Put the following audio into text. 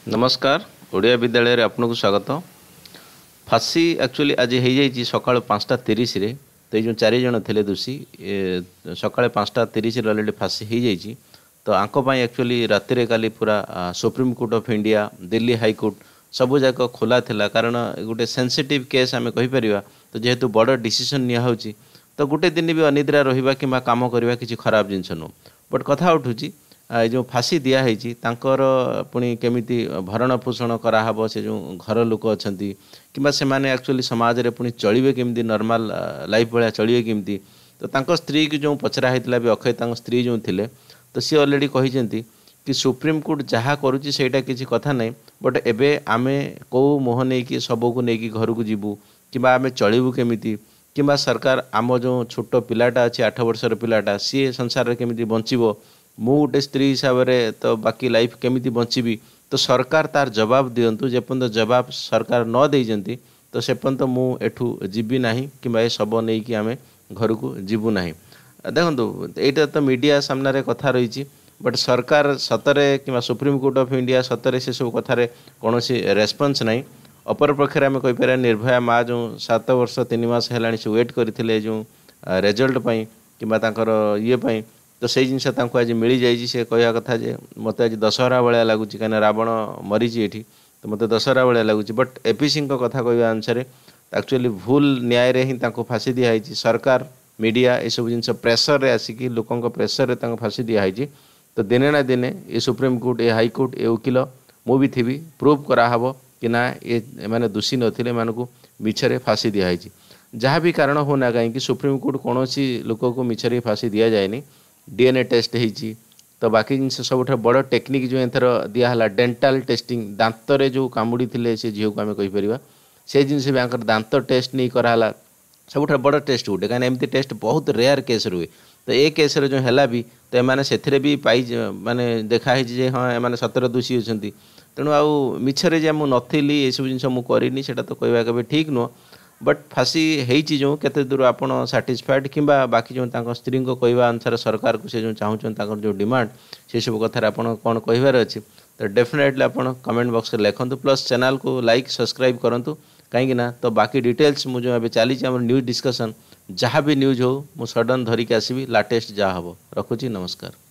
नमस्कार। ओडिया विद्यालय आपको स्वागत। फांसी एक्चुअली आज हो जाइए सका 5:30 रे। तो जो 4 जन थे दोषी सका 5:30 अलरेडी फांसी हो जाइए। तो आंपाई एक्चुअली राति काली पूरा supreme court of India, Delhi high court सबू जाक खोला थिला, कारण गोटे सेंसिटिव केस आम कहीपर। तो जेहेतु बड़ डिसीजन निया तो गोटे दिन भी अनिद्रा रहा कि काम करवा किसी खराब जिनस नुह। बट कथा उठूँ जो फांसी दिखाई पुणी केमिति भरण पोषण कराहब, से जो घर लोक अच्छा कि से एक्चुअली समाज रे पुणी चलिए केमती नॉर्मल लाइफ भाया चलिए केमती। तो तांको स्त्री की जो पचरा होता भी अक्षय स्त्री जो थिले, तो सी अलरेडी कहते कि सुप्रीम कोर्ट जहाँ करुच्ची सेटा किसी कथा नहीं, बट एबे आमे कौ मोह नहीं कि सबको नहीं घर को जीवु कि आमे चलू केमिति कि सरकार आम जो छोट पिलाटा अच्छी 8 वर्षर पिलाटा सी संसार में केमिति बंचब, मु गोटे स्त्री हिसाब से तो बाकी लाइफ केमिति बंचबी। तो सरकार तार जवाब दिंतु। जेपर्यंत जवाब सरकार न देइजंती तो से पर्यंत मु एठू जीवी ना कि शब नहीं कि आम घर को जीवु ना। देखो यहाँ तो मीडिया सामने कथा रही, बट सरकार सतरे कि सुप्रीम कोर्ट ऑफ इंडिया सतरे से सब कथार कौन रेस्पॉन्स नहीं। अपर पक्षर आम कहीपर निर्भया माँ जो 7 वर्ष 3 मास है से वेट करते जो रिजल्ट कि ये तो से जिनस आज मिल जाइए। से कहवा कथा जे मत आज दशहरा भाया लगुच कहीं रावण मरीची ये, तो मत दशहरा भाया लगुच। बट एपीसी कथा कहवा अनुसार एक्चुअली भूल न्याय रे ही फांसी दिखाई। सरकार मीडिया ये सब जिन प्रेसर रे आसिक लोकों प्रेसर रे फांसी दिखाई। तो दिने ना दिने ये सुप्रीम कोर्ट, ये हाईकोर्ट, ये वकिल मु भी थी प्रूव कराहब कि ना ये मैंने दोषी नथिले, मानक मिछरे फांसी दिखाई। जहाँ भी कारण होना कहीं सुप्रीम कोर्ट कौन लोक को मिछरे फांसी दि जाए। डीएनए टेस्ट होती। तो बाकी जिन सब बड़ टेक्निक जो एथर दिहला डेंटाल टेस्टिंग, दांत रे जो कामुड़ी थे से झील को आम कहीपर से जिनस भी दांत टेस्ट नहीं कराला सब बड़ टेस्ट गोटे, कहीं एमती टेस्ट बहुत रेयर केस रुए। तो ये केस जो है भी तो एम से भी पाई माने देखाई हाँ एम सतर दोषी अच्छा। तेणु आउ मिछरे जे मुझे नी ये सब जिन मुझे से तो कहवा के ठीक नुह। बट फांसी होती जो केते दूर आपण साटिस्फाइड कि बाकी जो स्त्री को कहवा अनुसार सरकार को से जो चाहूँ जो डिमांड से सब कथार आप कौन कहबार अच्छी। तो डेफिनेटली आप कमेंट बॉक्स में लिखूँ, प्लस चैनल को लाइक सब्सक्राइब करूँ कहीं तो बाकी डिटेल्स मुझे अभी चली न्यूज डिस्कसन जहाँ भी न्यूज हो मु सडन धरिक आसबि लाटेस्ट जहाँ हम। रखुची, नमस्कार।